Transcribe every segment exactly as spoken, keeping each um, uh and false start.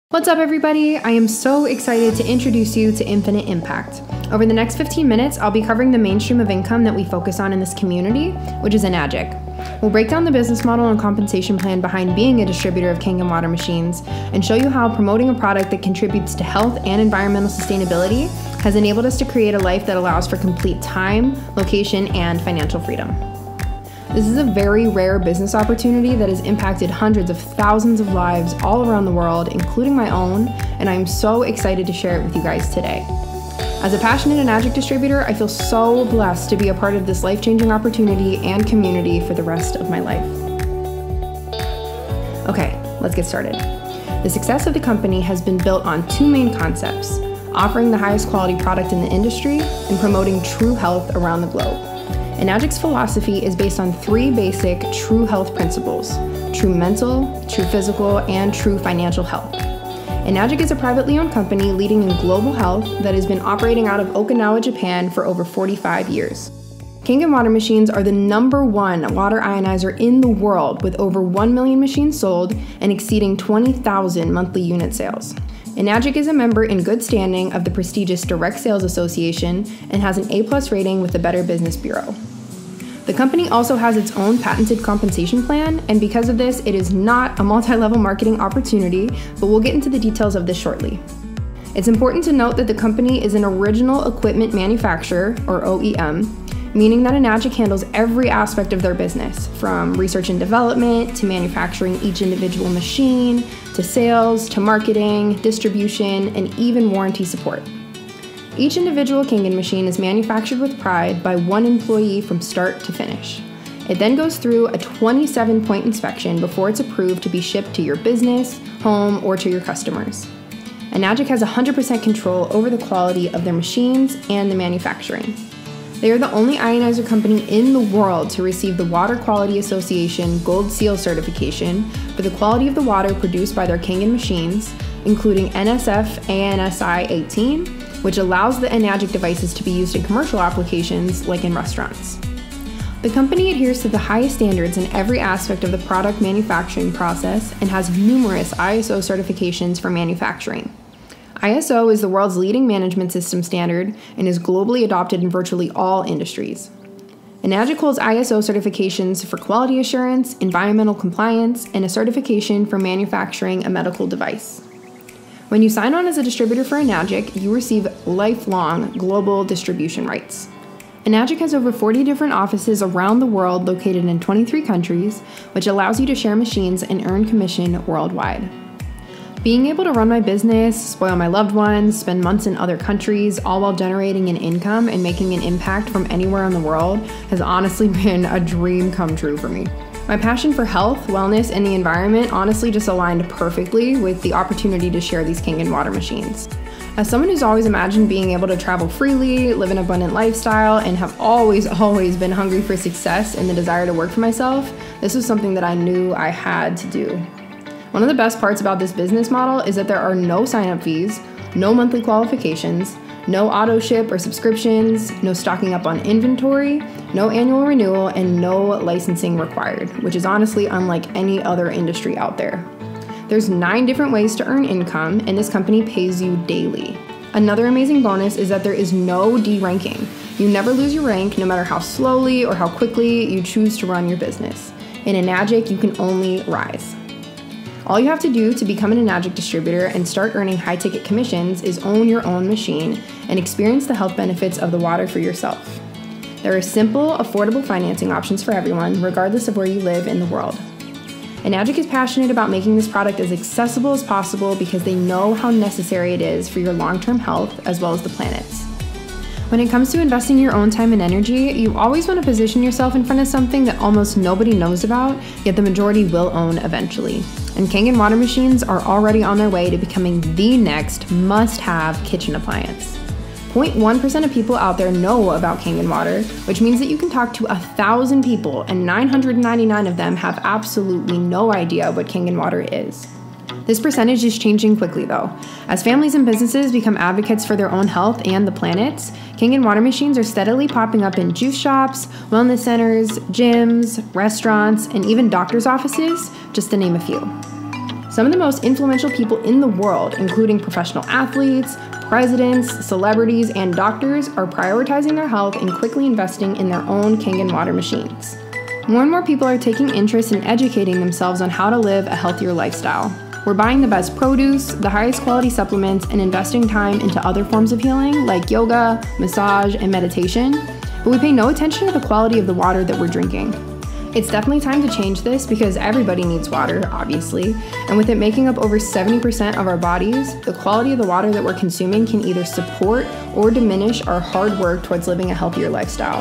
What's up, everybody? I am so excited to introduce you to Infinite Impact. Over the next fifteen minutes, I'll be covering the main stream of income that we focus on in this community, which is Enagic. We'll break down the business model and compensation plan behind being a distributor of Kangen water machines and show you how promoting a product that contributes to health and environmental sustainability has enabled us to create a life that allows for complete time, location, and financial freedom. This is a very rare business opportunity that has impacted hundreds of thousands of lives all around the world, including my own, and I'm so excited to share it with you guys today. As a passionate Enagic distributor, I feel so blessed to be a part of this life-changing opportunity and community for the rest of my life. Okay, let's get started. The success of the company has been built on two main concepts: offering the highest quality product in the industry and promoting true health around the globe. Enagic's philosophy is based on three basic true health principles: true mental, true physical, and true financial health. Enagic is a privately owned company leading in global health that has been operating out of Okinawa, Japan for over forty-five years. Kangen water machines are the number one water ionizer in the world, with over one million machines sold and exceeding twenty thousand monthly unit sales. Enagic is a member in good standing of the prestigious Direct Sales Association and has an A plus rating with the Better Business Bureau. The company also has its own patented compensation plan, and because of this, it is not a multi-level marketing opportunity, but we'll get into the details of this shortly. It's important to note that the company is an original equipment manufacturer, or O E M, meaning that Enagic handles every aspect of their business, from research and development, to manufacturing each individual machine, to sales, to marketing, distribution, and even warranty support. Each individual Kangen machine is manufactured with pride by one employee from start to finish. It then goes through a twenty-seven point inspection before it's approved to be shipped to your business, home, or to your customers. Enagic has one hundred percent control over the quality of their machines and the manufacturing. They are the only ionizer company in the world to receive the Water Quality Association Gold Seal certification for the quality of the water produced by their Kangen machines, including N S F A N S I eighteen, which allows the Enagic devices to be used in commercial applications like in restaurants. The company adheres to the highest standards in every aspect of the product manufacturing process and has numerous I S O certifications for manufacturing. I S O is the world's leading management system standard and is globally adopted in virtually all industries. Enagic holds I S O certifications for quality assurance, environmental compliance, and a certification for manufacturing a medical device. When you sign on as a distributor for Enagic, you receive lifelong global distribution rights. Enagic has over forty different offices around the world located in twenty-three countries, which allows you to share machines and earn commission worldwide. Being able to run my business, spoil my loved ones, spend months in other countries, all while generating an income and making an impact from anywhere in the world has honestly been a dream come true for me. My passion for health, wellness, and the environment honestly just aligned perfectly with the opportunity to share these Kangen water machines. As someone who's always imagined being able to travel freely, live an abundant lifestyle, and have always, always been hungry for success and the desire to work for myself, this was something that I knew I had to do. One of the best parts about this business model is that there are no sign-up fees, no monthly qualifications, no auto ship or subscriptions, no stocking up on inventory, no annual renewal, and no licensing required, which is honestly unlike any other industry out there. There's nine different ways to earn income, and this company pays you daily. Another amazing bonus is that there is no de-ranking. You never lose your rank, no matter how slowly or how quickly you choose to run your business. In Enagic, you can only rise. All you have to do to become an Enagic distributor and start earning high-ticket commissions is own your own machine and experience the health benefits of the water for yourself. There are simple, affordable financing options for everyone, regardless of where you live in the world. Enagic is passionate about making this product as accessible as possible because they know how necessary it is for your long-term health as well as the planet's. When it comes to investing your own time and energy, you always want to position yourself in front of something that almost nobody knows about, yet the majority will own eventually. And Kangen water machines are already on their way to becoming the next must-have kitchen appliance. zero point one percent of people out there know about Kangen water, which means that you can talk to a thousand people and nine hundred ninety-nine of them have absolutely no idea what Kangen water is. This percentage is changing quickly though. As families and businesses become advocates for their own health and the planet's, Kangen water machines are steadily popping up in juice shops, wellness centers, gyms, restaurants, and even doctors' offices, just to name a few. Some of the most influential people in the world, including professional athletes, presidents, celebrities, and doctors, are prioritizing their health and quickly investing in their own Kangen water machines. More and more people are taking interest in educating themselves on how to live a healthier lifestyle. We're buying the best produce, the highest quality supplements, and investing time into other forms of healing like yoga, massage, and meditation, but we pay no attention to the quality of the water that we're drinking. It's definitely time to change this because everybody needs water, obviously, and with it making up over seventy percent of our bodies, the quality of the water that we're consuming can either support or diminish our hard work towards living a healthier lifestyle.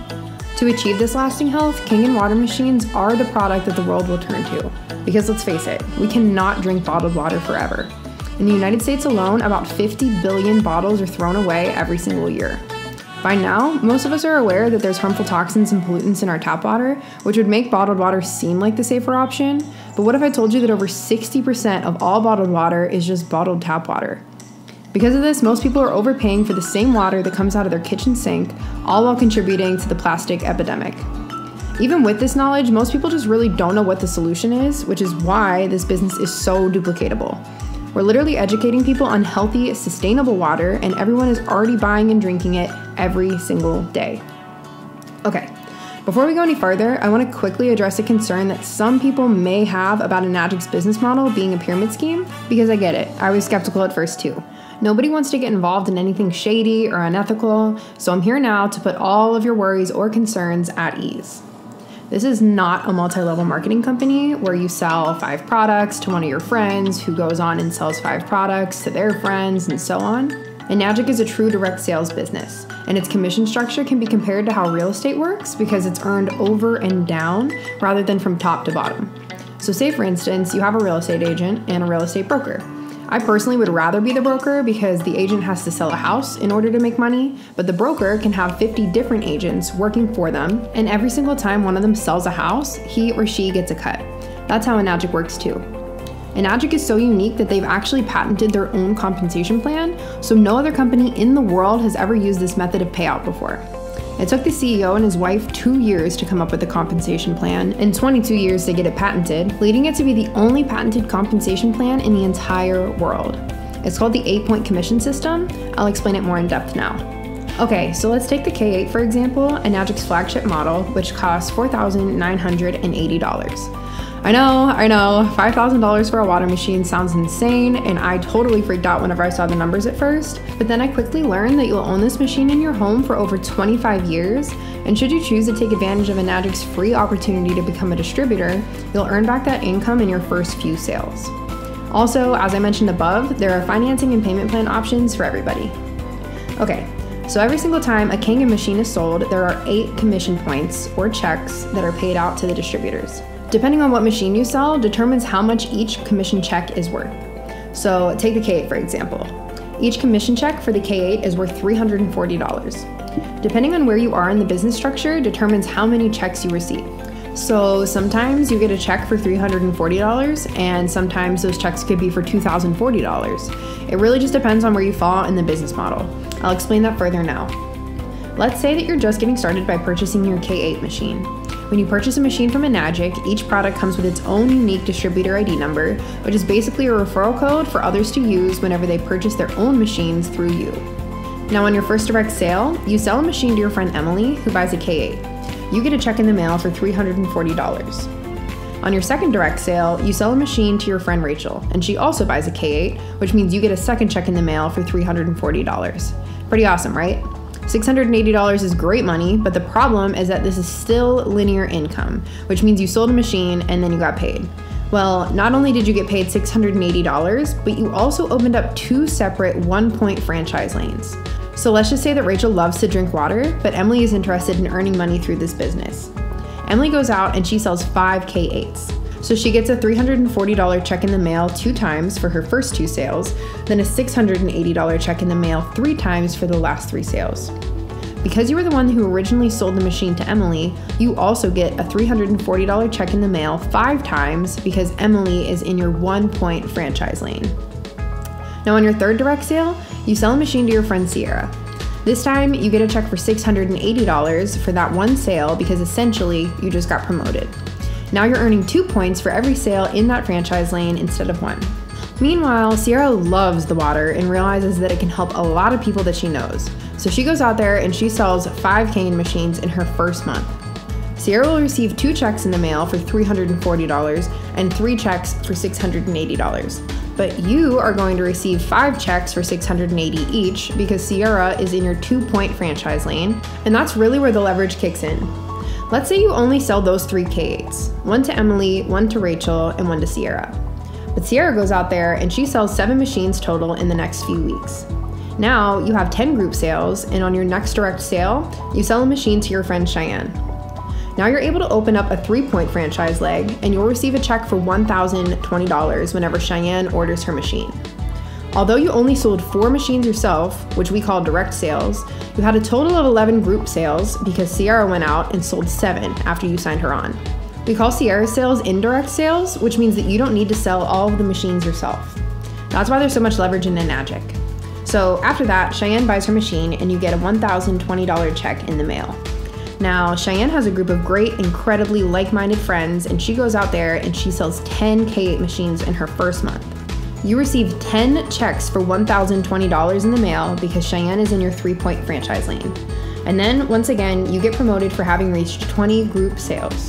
To achieve this lasting health, Kangen water machines are the product that the world will turn to. Because let's face it, we cannot drink bottled water forever. In the United States alone, about fifty billion bottles are thrown away every single year. By now, most of us are aware that there's harmful toxins and pollutants in our tap water, which would make bottled water seem like the safer option. But what if I told you that over sixty percent of all bottled water is just bottled tap water? Because of this, most people are overpaying for the same water that comes out of their kitchen sink, all while contributing to the plastic epidemic. Even with this knowledge, most people just really don't know what the solution is, which is why this business is so duplicatable. We're literally educating people on healthy, sustainable water, and everyone is already buying and drinking it every single day. Okay, before we go any further, I want to quickly address a concern that some people may have about Enagic's business model being a pyramid scheme, because I get it, I was skeptical at first too. Nobody wants to get involved in anything shady or unethical, so I'm here now to put all of your worries or concerns at ease. This is not a multi-level marketing company where you sell five products to one of your friends who goes on and sells five products to their friends and so on. Enagic is a true direct sales business, and its commission structure can be compared to how real estate works because it's earned over and down rather than from top to bottom. So say for instance, you have a real estate agent and a real estate broker. I personally would rather be the broker because the agent has to sell a house in order to make money, but the broker can have fifty different agents working for them, and every single time one of them sells a house, he or she gets a cut. That's how Enagic works too. Enagic is so unique that they've actually patented their own compensation plan, so no other company in the world has ever used this method of payout before. It took the C E O and his wife two years to come up with the compensation plan and twenty-two years to get it patented, leading it to be the only patented compensation plan in the entire world. It's called the eight-point commission system. I'll explain it more in depth now. Okay, so let's take the K eight for example, Enagic's flagship model, which costs four thousand nine hundred eighty dollars. I know, I know, five thousand dollars for a water machine sounds insane, and I totally freaked out whenever I saw the numbers at first, but then I quickly learned that you'll own this machine in your home for over twenty-five years, and should you choose to take advantage of Enagic's free opportunity to become a distributor, you'll earn back that income in your first few sales. Also, as I mentioned above, there are financing and payment plan options for everybody. Okay, so every single time a Kangen machine is sold, there are eight commission points, or checks, that are paid out to the distributors. Depending on what machine you sell determines how much each commission check is worth. So take the K eight for example. Each commission check for the K eight is worth three hundred forty dollars. Depending on where you are in the business structure determines how many checks you receive. So sometimes you get a check for three hundred forty dollars and sometimes those checks could be for two thousand forty dollars. It really just depends on where you fall in the business model. I'll explain that further now. Let's say that you're just getting started by purchasing your K eight machine. When you purchase a machine from Enagic, each product comes with its own unique distributor I D number, which is basically a referral code for others to use whenever they purchase their own machines through you. Now on your first direct sale, you sell a machine to your friend Emily, who buys a K eight. You get a check in the mail for three hundred forty dollars. On your second direct sale, you sell a machine to your friend Rachel, and she also buys a K eight, which means you get a second check in the mail for three hundred forty dollars. Pretty awesome, right? six hundred eighty dollars is great money, but the problem is that this is still linear income, which means you sold a machine and then you got paid. Well, not only did you get paid six hundred eighty dollars, but you also opened up two separate one-point franchise lanes. So let's just say that Rachel loves to drink water, but Emily is interested in earning money through this business. Emily goes out and she sells five K eights. So she gets a three hundred forty dollars check in the mail two times for her first two sales, then a six hundred eighty dollars check in the mail three times for the last three sales. Because you were the one who originally sold the machine to Emily, you also get a three hundred forty dollars check in the mail five times because Emily is in your one-point franchise lane. Now on your third direct sale, you sell a machine to your friend Sierra. This time, you get a check for six hundred eighty dollars for that one sale because essentially you just got promoted. Now you're earning two points for every sale in that franchise lane instead of one. Meanwhile, Sierra loves the water and realizes that it can help a lot of people that she knows. So she goes out there and she sells five cane machines in her first month. Sierra will receive two checks in the mail for three hundred forty dollars and three checks for six hundred eighty dollars. But you are going to receive five checks for six hundred eighty dollars each because Sierra is in your two-point franchise lane, and that's really where the leverage kicks in. Let's say you only sell those three K eights, one to Emily, one to Rachel, and one to Sierra. But Sierra goes out there and she sells seven machines total in the next few weeks. Now you have ten group sales, and on your next direct sale, you sell a machine to your friend Cheyenne. Now you're able to open up a three-point franchise leg, and you'll receive a check for one thousand twenty dollars whenever Cheyenne orders her machine. Although you only sold four machines yourself, which we call direct sales, you had a total of eleven group sales because Sierra went out and sold seven after you signed her on. We call Sierra's sales indirect sales, which means that you don't need to sell all of the machines yourself. That's why there's so much leverage in Enagic. So after that, Cheyenne buys her machine and you get a one thousand twenty dollars check in the mail. Now, Cheyenne has a group of great, incredibly like-minded friends, and she goes out there and she sells ten K eight machines in her first month. You receive ten checks for one thousand twenty dollars in the mail because Cheyenne is in your three-point franchise lane. And then, once again, you get promoted for having reached twenty group sales.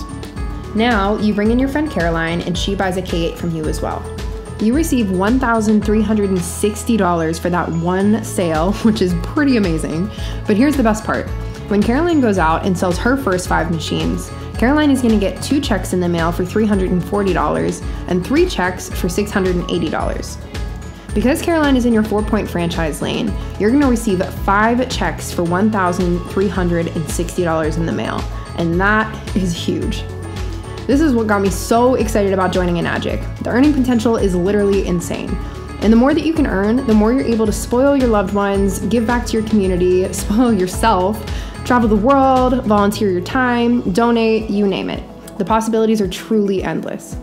Now, you bring in your friend Caroline and she buys a K eight from you as well. You receive one thousand three hundred sixty dollars for that one sale, which is pretty amazing. But here's the best part. When Caroline goes out and sells her first five machines, Caroline is going to get two checks in the mail for three hundred forty dollars and three checks for six hundred eighty dollars. Because Caroline is in your four-point franchise lane, you're going to receive five checks for one thousand three hundred sixty dollars in the mail, and that is huge. This is what got me so excited about joining Enagic. The earning potential is literally insane. And the more that you can earn, the more you're able to spoil your loved ones, give back to your community, spoil yourself, travel the world, volunteer your time, donate, you name it. The possibilities are truly endless.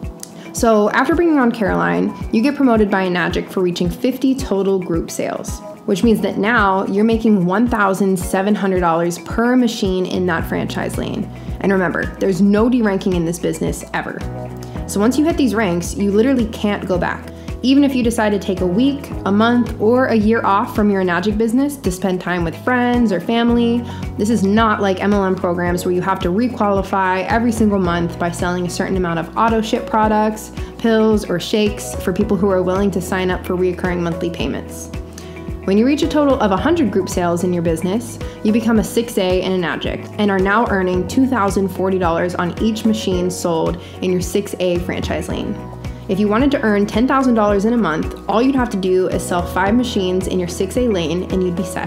So after bringing on Caroline, you get promoted by Enagic for reaching fifty total group sales, which means that now you're making one thousand seven hundred dollars per machine in that franchise lane. And remember, there's no deranking in this business ever. So once you hit these ranks, you literally can't go back. Even if you decide to take a week, a month, or a year off from your Enagic business to spend time with friends or family, this is not like M L M programs where you have to requalify every single month by selling a certain amount of auto ship products, pills, or shakes for people who are willing to sign up for recurring monthly payments. When you reach a total of one hundred group sales in your business, you become a six A in Enagic and are now earning two thousand forty dollars on each machine sold in your six A franchise lane. If you wanted to earn ten thousand dollars in a month, all you'd have to do is sell five machines in your six A lane and you'd be set.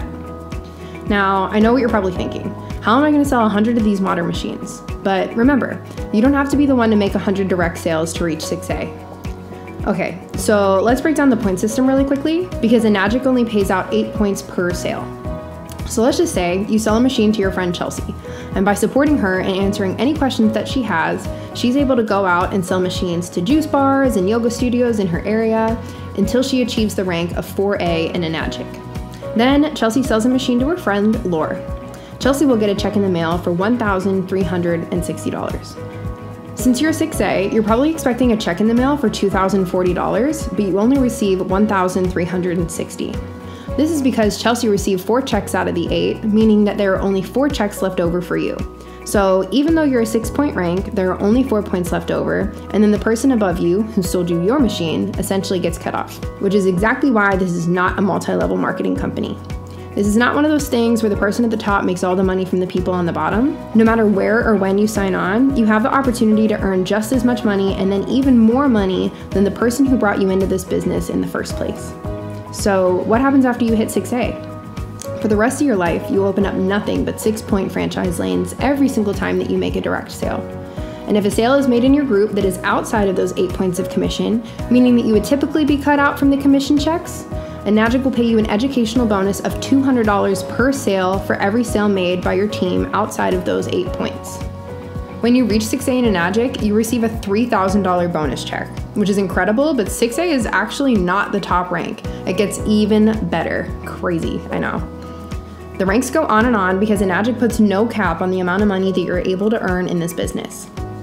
Now, I know what you're probably thinking. How am I going to sell one hundred of these modern machines? But remember, you don't have to be the one to make one hundred direct sales to reach six A. Okay, so let's break down the point system really quickly because Enagic only pays out eight points per sale. So let's just say you sell a machine to your friend Chelsea, and by supporting her and answering any questions that she has, she's able to go out and sell machines to juice bars and yoga studios in her area until she achieves the rank of four A in Enagic. Then Chelsea sells a machine to her friend Laura. Chelsea will get a check in the mail for one thousand three hundred sixty dollars. Since you're six A, you're probably expecting a check in the mail for two thousand forty dollars, but you only receive one thousand three hundred sixty dollars. This is because Chelsea received four checks out of the eight, meaning that there are only four checks left over for you. So even though you're a six-point rank, there are only four points left over, and then the person above you, who sold you your machine, essentially gets cut off, which is exactly why this is not a multi-level marketing company. This is not one of those things where the person at the top makes all the money from the people on the bottom. No matter where or when you sign on, you have the opportunity to earn just as much money and then even more money than the person who brought you into this business in the first place. So what happens after you hit six A? For the rest of your life, you open up nothing but six-point franchise lanes every single time that you make a direct sale. And if a sale is made in your group that is outside of those eight points of commission, meaning that you would typically be cut out from the commission checks, Enagic will pay you an educational bonus of two hundred dollars per sale for every sale made by your team outside of those eight points. When you reach six A in Enagic, you receive a three thousand dollars bonus check, which is incredible, but six A is actually not the top rank. It gets even better. Crazy, I know. The ranks go on and on because Enagic puts no cap on the amount of money that you're able to earn in this business.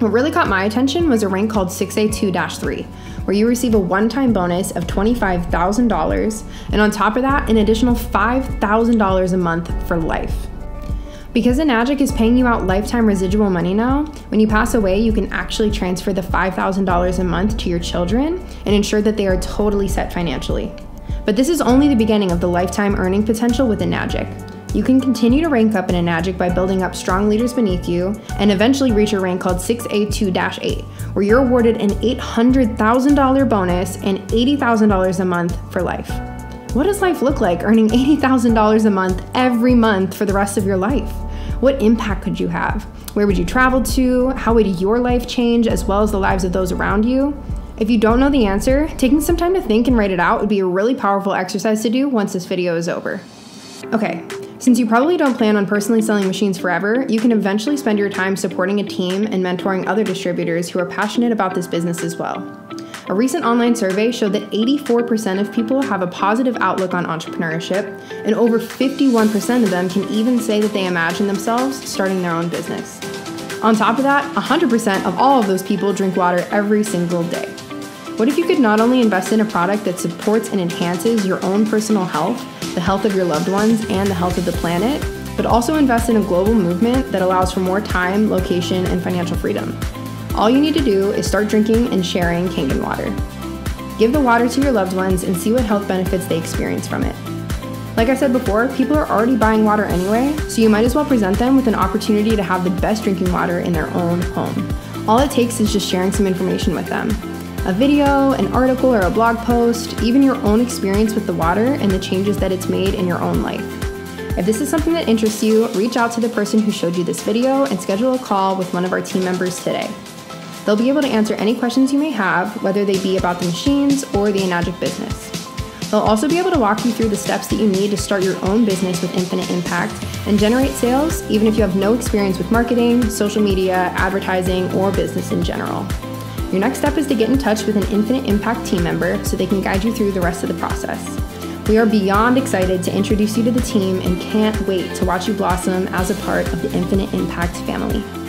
What really caught my attention was a rank called six A two dash three, where you receive a one-time bonus of twenty-five thousand dollars, and on top of that, an additional five thousand dollars a month for life. Because Enagic is paying you out lifetime residual money now, when you pass away, you can actually transfer the five thousand dollars a month to your children and ensure that they are totally set financially. But this is only the beginning of the lifetime earning potential with Enagic. You can continue to rank up in Enagic by building up strong leaders beneath you and eventually reach a rank called six A two dash eight, where you're awarded an eight hundred thousand dollars bonus and eighty thousand dollars a month for life. What does life look like earning eighty thousand dollars a month every month for the rest of your life? What impact could you have? Where would you travel to? How would your life change as well as the lives of those around you? If you don't know the answer, taking some time to think and write it out would be a really powerful exercise to do once this video is over. Okay. Since you probably don't plan on personally selling machines forever, you can eventually spend your time supporting a team and mentoring other distributors who are passionate about this business as well. A recent online survey showed that eighty-four percent of people have a positive outlook on entrepreneurship, and over fifty-one percent of them can even say that they imagine themselves starting their own business. On top of that, one hundred percent of all of those people drink water every single day. What if you could not only invest in a product that supports and enhances your own personal health, the health of your loved ones, and the health of the planet, but also invest in a global movement that allows for more time, location, and financial freedom? All you need to do is start drinking and sharing Kangen water. Give the water to your loved ones and see what health benefits they experience from it. Like I said before, people are already buying water anyway, so you might as well present them with an opportunity to have the best drinking water in their own home. All it takes is just sharing some information with them. A video, an article, or a blog post, even your own experience with the water and the changes that it's made in your own life. If this is something that interests you, reach out to the person who showed you this video and schedule a call with one of our team members today. They'll be able to answer any questions you may have, whether they be about the machines or the Enagic business. They'll also be able to walk you through the steps that you need to start your own business with Infinite Impact and generate sales, even if you have no experience with marketing, social media, advertising, or business in general. Your next step is to get in touch with an Infinite Impact team member so they can guide you through the rest of the process. We are beyond excited to introduce you to the team and can't wait to watch you blossom as a part of the Infinite Impact family.